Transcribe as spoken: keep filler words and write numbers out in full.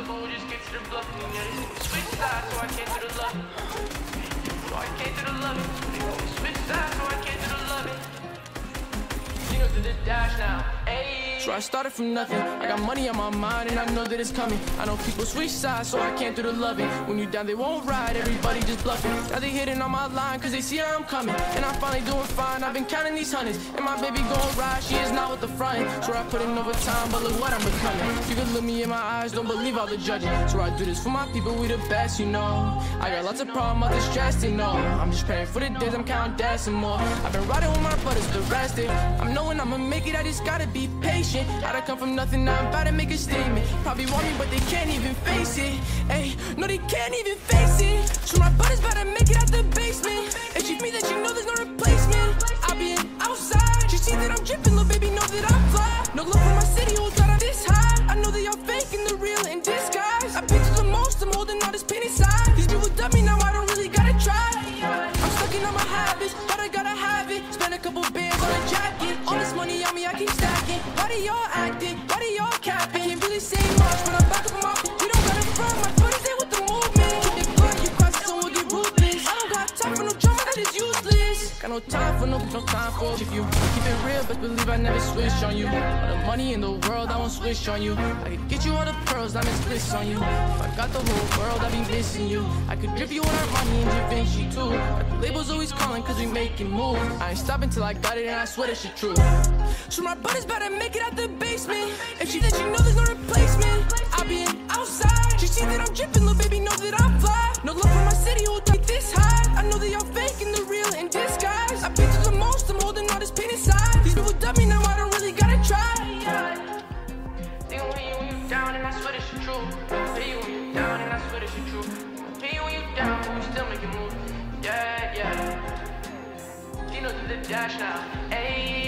but we'll just get to the bluffing. Yeah, switch sides, so I can't do the loving. So I can't do the loving. Switch sides, so I can't do the loving. You know, to the dash now. Ayy. So I started from nothing. I got money on my mind and I know that it's coming. I know people switch sides, so I can't do the loving. When you down, they won't ride, everybody just bluffing. Now they hitting on my line, cause they see how I'm coming. And I'm finally doing fine, I've been counting these hundreds. And my baby gon' ride, she is not with the front. So I put in overtime, but look what I'm becoming. You can look me in my eyes, don't believe all the judging. So I do this for my people, we the best, you know. I got lots of problems, others stressed, you know. I'm just praying for the days, I'm counting decimals. I've been riding with my brothers, the rest it. I'm knowing I'ma make it, I just gotta be patient. How'd I come from nothing, now I'm about to make a statement. Probably want me, but they can't even face it. Ay, no, they can't even face it. So my buddy's about to make it out the basement. Achieve me that you know there's no replacement. I be outside, you see that I'm dripping, little baby, know that I'm fly. No love for my city, who thought I'm this high. I know that y'all fake and the real in disguise. I've been through the most, I'm holding all this pain inside. These people dumb me, now I don't really gotta try. I'm stuck in all my habits, but I gotta have it. Spend a couple bands on a jacket. All this money on me, I keep stacking. Why do y'all acting? Why do y'all capping? Can't really say much, but I'm back up my. We don't got it from my buddies, they with the movement. Keep it blunt, you cross it, so we'll get ruthless. I don't got time for no drama, that is useless. Got no time for no, no time for. If you keep it real, but believe I never switch on you. All the money in the world, I won't switch on you. I could get you all the pearls, I'm splits on you. If I got the whole world, I'd be missing you. I could drip you on our money and Da Vinci too. But the label's always calling, cause we making moves. I ain't stopping till I got it, and I swear that shit true. So my buddy's about to make it out the basement. If she that you know there's no replacement. I be outside, you see that I'm dripping, little baby, know that I'm fly. No love for my city, who take this high. I know that y'all fake and the real in disguise. I've been through the most, I'm holding all this pain inside. These people dumb me, now I don't really gotta try. Think when you, when you down, and I swear that shit true. Pay you when you down, and I swear that shit true. Pay you when you down, but we still making moves. Yeah, yeah. You know, to the dash now. Ayy.